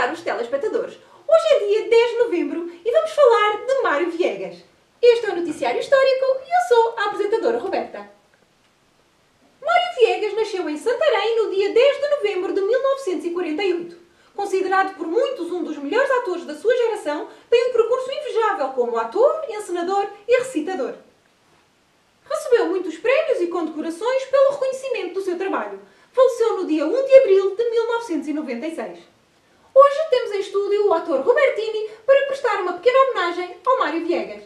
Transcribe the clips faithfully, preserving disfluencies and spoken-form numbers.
caros telespectadores, hoje é dia dez de novembro e vamos falar de Mário Viegas. Este é o Noticiário Histórico e eu sou a apresentadora Roberta. Mário Viegas nasceu em Santarém no dia dez de novembro de mil novecentos e quarenta e oito. Considerado por muitos um dos melhores atores da sua geração, tem um percurso invejável como ator, encenador e recitador. Recebeu muitos prémios e condecorações pelo reconhecimento do seu trabalho. Faleceu no dia um de abril de mil novecentos e noventa e seis. Hoje temos em estúdio o ator Robertini para prestar uma pequena homenagem ao Mário Viegas.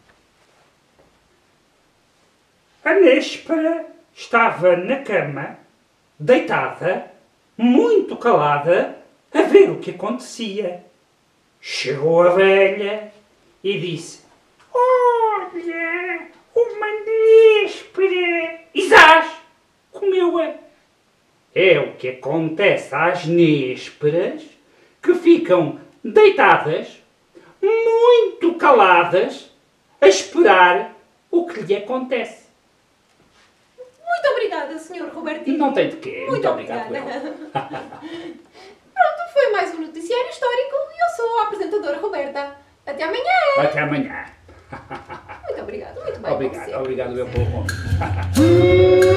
A Néspera estava na cama, deitada, muito calada, a ver o que acontecia. Chegou a velha e disse: "Olha, uma néspera!" E zás, comeu-a. É o que acontece às nésperas que ficam deitadas, muito caladas, a esperar o que lhe acontece. Muito obrigada, senhor Robertini. Não tem de quê. Muito, Muito obrigada. obrigado. Pronto, foi mais um Noticiário Histórico e eu sou a apresentadora Roberta. Até amanhã! Até amanhã. Muito obrigada, muito bem. Obrigado, obrigado eu pelo convite.